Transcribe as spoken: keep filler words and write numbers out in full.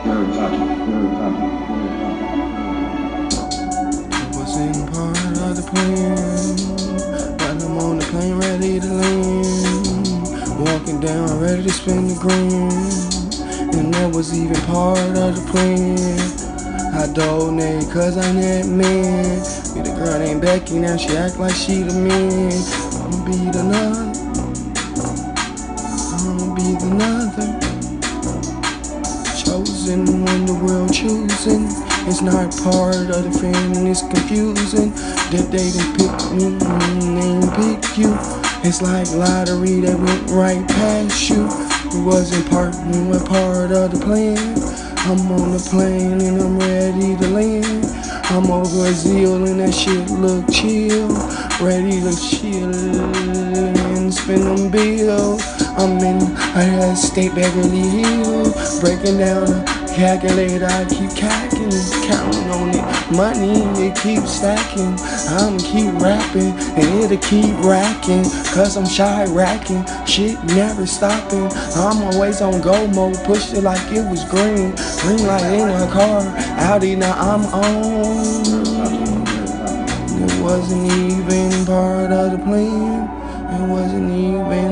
Wasn't part of the plan, but I'm on the plane ready to land. Walking down ready to spend the grand, and that was even part of the plan. I donate cause I'm that man. Be the girl named Becky, now she act like she the man. I'ma be the none, I'ma be the another. Chosen when the world choosing. It's not part of the fan and it's confusing. That they didn't pick me, they didn't pick you. It's like lottery that went right past you. It wasn't part, you were part of the plan. I'm on the plane and I'm ready to land. I'm over a zeal and that shit look chill. Ready to chill and spend them bills. I'm in a state Beverly Hills, breaking down a calculator. I keep cacking, counting on it. Money, it keeps stacking. I'm keep rapping and it'll keep racking. Cause I'm shy racking, shit never stopping. I'm always on go mode, pushed it like it was green. Green light in a car, Audi, now I'm on. It wasn't even part of the plan. It wasn't even